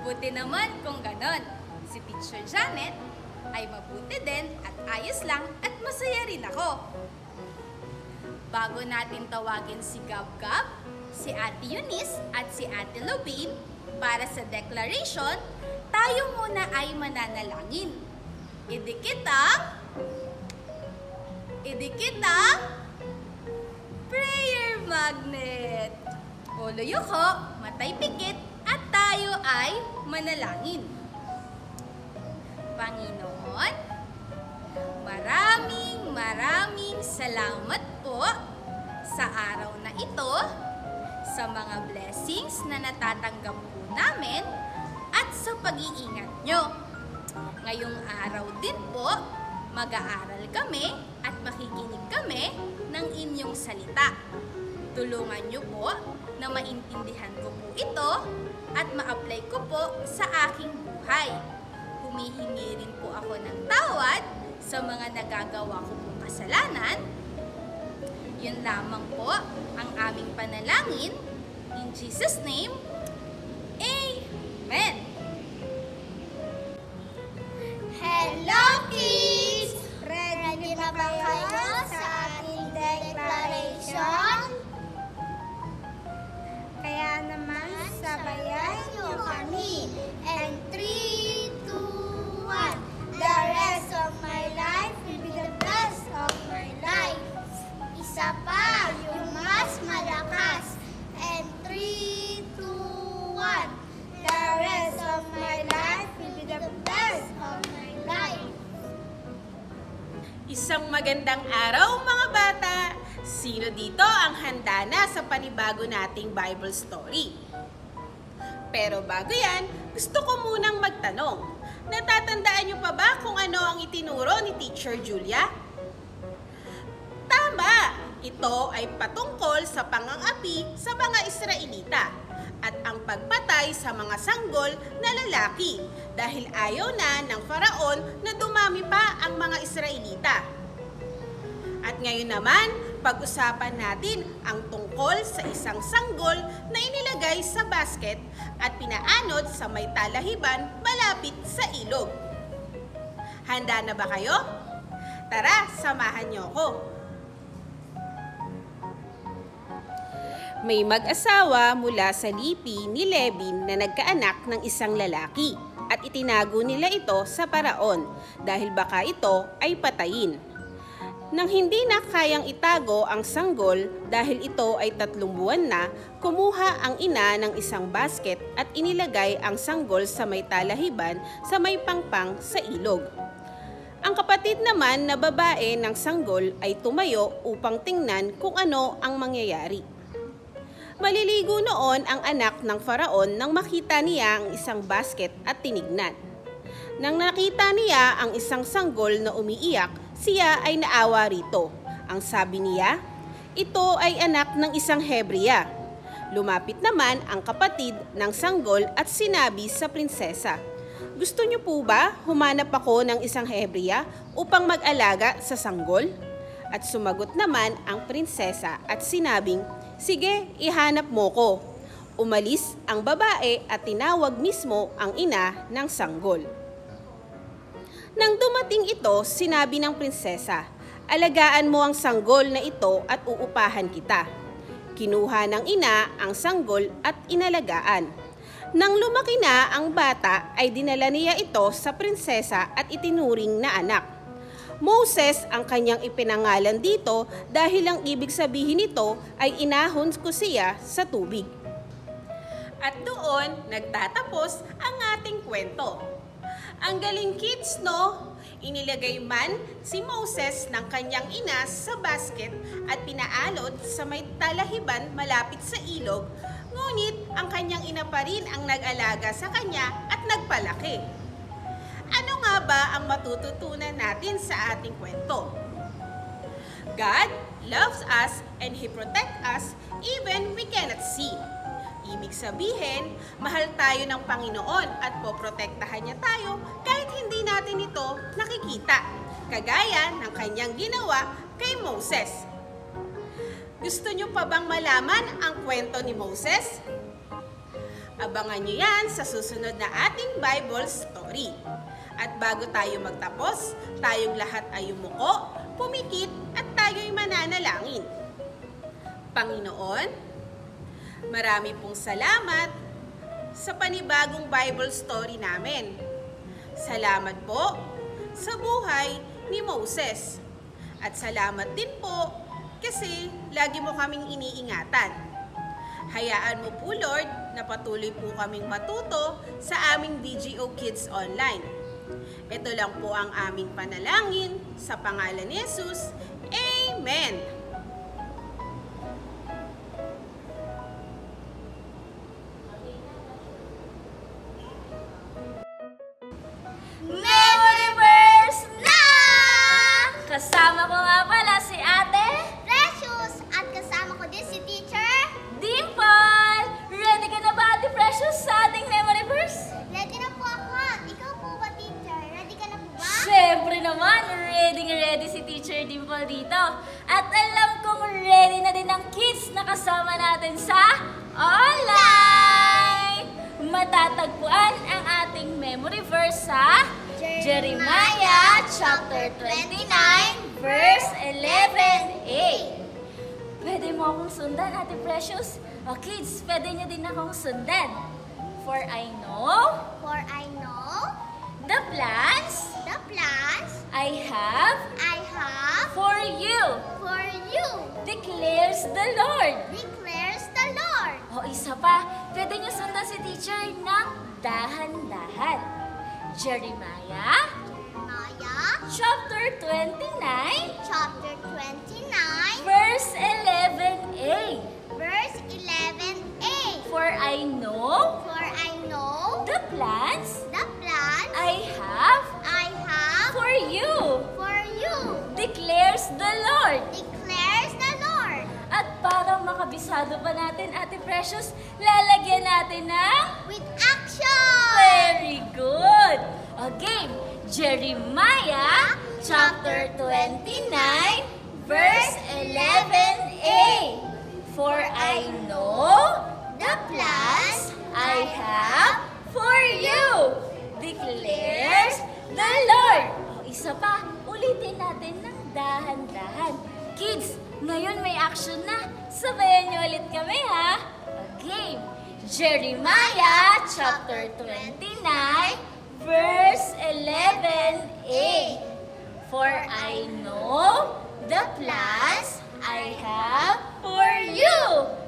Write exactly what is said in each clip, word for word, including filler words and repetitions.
Buti naman kung ganon. Si Teacher Janet ay mabuti din at ayos lang at masaya rin ako. Bago natin tawagin si Gab-Gab, si Ate Eunice at si Ate Lubin para sa declaration, tayo muna ay mananalangin. Idikit ang, idikit ang prayer magnet. Ulo yuko, matay pikit, at tayo ay manalangin. Panginoon, maraming maraming salamat po sa araw na ito, sa mga blessings na natatanggap po namin at sa pag-iingat nyo. Ngayong araw din po, mag-aaral kami at makikinig kami ng inyong salita. Tulungan nyo po na maintindihan ko po ito at ma-apply ko po sa aking buhay. Humihingi rin po ako ng tawad sa mga nagagawa ko pong kasalanan. Yun lamang po ang aming panalangin. In Jesus' name, Amen! Hello kids! Ready na ba kayo sa ating declaration? Kaya naman, sabayan niyo kami. And three, two, one. The rest of my life will be the best of my life. Isa pa, yung mas malakas. And three, two, one. The rest of my life will be the best of my life. Isang magandang araw mga bata! Sino dito ang handa na sa panibago nating Bible story? Pero bago yan, gusto ko munang magtanong. Natatandaan niyo pa ba kung ano ang itinuro ni Teacher Julia? Tama! Ito ay patungkol sa pang-aapi sa mga Israelita at ang pagpatay sa mga sanggol na lalaki dahil ayaw na ng Faraon na dumami pa ang mga Israelita. At ngayon naman, pag-usapan natin ang tungkol sa isang sanggol na inilagay sa basket at pinaanod sa may talahiban malapit sa ilog. Handa na ba kayo? Tara, samahan niyo ako. May mag-asawa mula sa lipi ni Levin na nagkaanak ng isang lalaki at itinago nila ito sa Paraon dahil baka ito ay patayin. Nang hindi na kayang itago ang sanggol dahil ito ay tatlong buwan na, kumuha ang ina ng isang basket at inilagay ang sanggol sa may talahiban sa may pangpang sa ilog. Ang kapatid naman na babae ng sanggol ay tumayo upang tingnan kung ano ang mangyayari. Maliligo noon ang anak ng Faraon nang makita niya ang isang basket at tinignan. Nang nakita niya ang isang sanggol na umiiyak, siya ay naawa rito. Ang sabi niya, ito ay anak ng isang Hebreya. Lumapit naman ang kapatid ng sanggol at sinabi sa prinsesa, gusto niyo po ba humanap ako ng isang Hebreya upang mag-alaga sa sanggol? At sumagot naman ang prinsesa at sinabing, sige, ihanap mo ko. Umalis ang babae at tinawag mismo ang ina ng sanggol. Nang dumating ito, sinabi ng prinsesa, alagaan mo ang sanggol na ito at uupahan kita. Kinuha ng ina ang sanggol at inalagaan. Nang lumaki na ang bata, ay dinala niya ito sa prinsesa at itinuring na anak. Moses ang kanyang ipinangalan dito dahil ang ibig sabihin nito ay inahon ko siya sa tubig. At doon nagtatapos ang ating kwento. Ang galing kids, no? Inilagay man si Moses ng kanyang ina sa basket at pinaalod sa may talahiban malapit sa ilog, ngunit ang kanyang ina pa rin ang nag-alaga sa kanya at nagpalaki. Ano nga ba ang matututunan natin sa ating kwento? God loves us and He protects us even we cannot see. Ibig sabihin, mahal tayo ng Panginoon at poprotektahan niya tayo kahit hindi natin ito nakikita, kagaya ng kanyang ginawa kay Moses. Gusto niyo pa bang malaman ang kwento ni Moses? Abangan nyo yan sa susunod na ating Bible story. At bago tayo magtapos, tayong lahat ay umuko, pumikit at tayo'y mananalangin. Panginoon, marami pong salamat sa panibagong Bible story namin. Salamat po sa buhay ni Moses. At salamat din po kasi lagi mo kaming iniingatan. Hayaan mo po, Lord, na patuloy po kaming matuto sa aming D G O Kids Online. Ito lang po ang aming panalangin sa pangalan ni Jesus. Amen! Memory verse na! Kasama ko nga pala si Ate Precious! At kasama ko din si Teacher. Dimple! Ready ka na ba, Ate Precious, sa ating memory verse? Ready na po ako. Ikaw po ba, Teacher? Ready ka na po ba? Siyempre naman, ready nga ready si Teacher Dimple dito. At alam kong ready na din ang kids na kasama natin sa online! Matatagpuan ang ating memory verse sa Jeremiah chapter twenty-nine, verse eleven a. Pwede mo akong sundan, Ate Precious. O kids, pwede niyo din akong sundan. For I know For I know the plans the plans I have I have for you, for you, declares the Lord. declares the Lord. O isa pa, pwede niyo sundan si teacher ng dahan-dahan. Jeremiah Jeremiah chapter twenty-nine, chapter twenty-nine, verse eleven a. verse eleven a. For I know For I know the plans the plans I have I have for you, for you, declares the Lord. declares the Lord. At para makabisado pa natin, Ate Precious, lalagyan natin ng With action! very good. Again, Jeremiah chapter twenty-nine, verse eleven a. For I know The plans I have for you, declares the Lord. O isa pa, ulitin natin ng dahan-dahan. Kids, ngayon may action na. Sabayan niyo ulit kami, ha? Okay. Jeremiah chapter twenty-nine, verse eleven a. For I know the plans I have for you,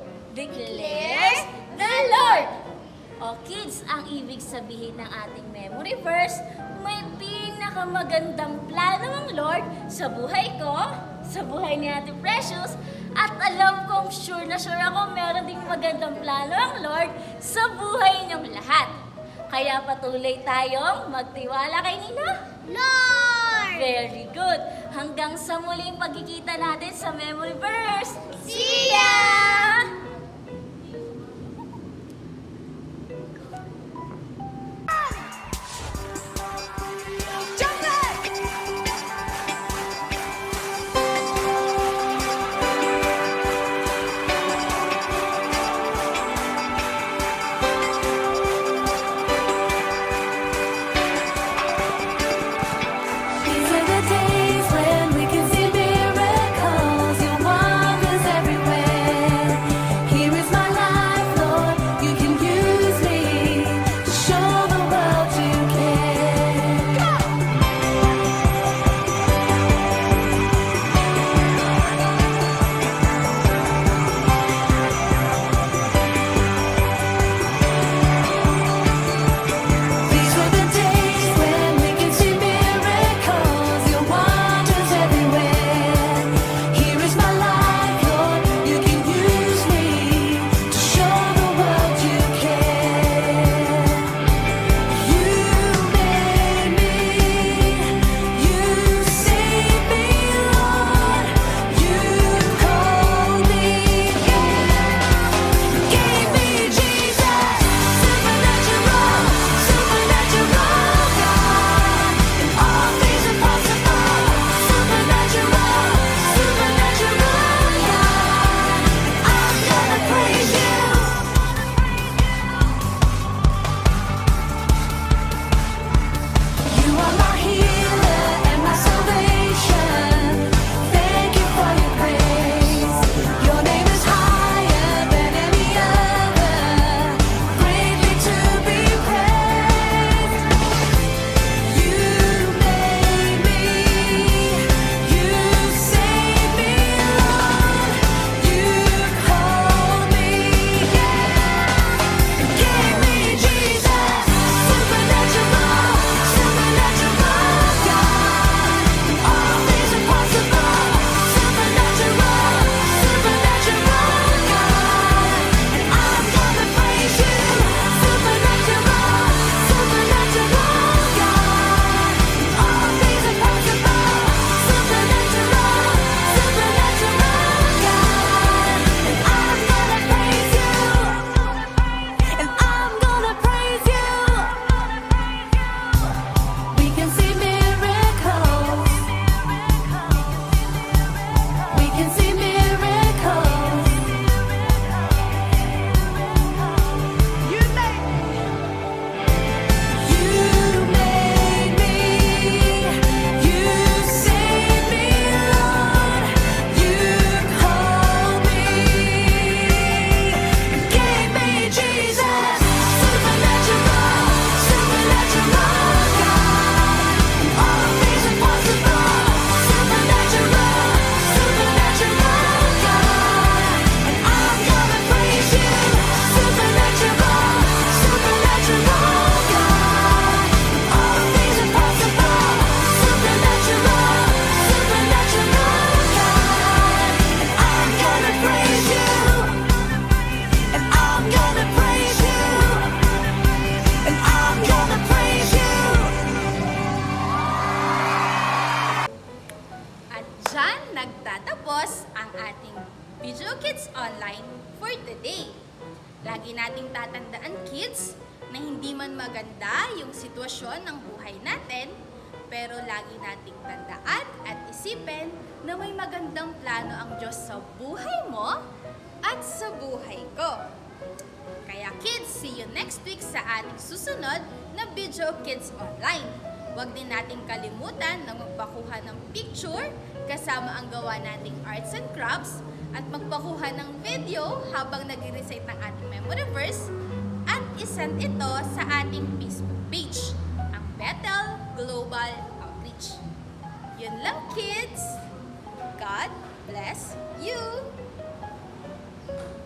declares the Lord. O kids, ang ibig sabihin ng ating memory verse, may pinakamagandang plano ng Lord sa buhay ko, sa buhay ni Ate Precious, at alam kong sure na sure ako meron ding magandang plano ang Lord sa buhay niyong lahat. Kaya patuloy tayong magtiwala kay Nina. Lord! Very good. Hanggang sa muling pagkikita natin sa memory verse. See ya! These are the days when we can see miracles, your wonders everywhere. Diyan nagtatapos ang ating Video Kids Online for today. Lagi nating tatandaan, kids, na hindi man maganda yung sitwasyon ng buhay natin, pero lagi nating tandaan at isipin na may magandang plano ang Diyos sa buhay mo at sa buhay ko. Kaya kids, see you next week sa ating susunod na Video Kids Online. Huwag din nating kalimutan na magpakuha ng picture kasama ang gawa nating arts and crafts at magpakuha ng video habang nag-recite ng ating memory verse at isend ito sa ating Facebook page, ang Bethel Global Outreach. Yun lang, kids! God bless you!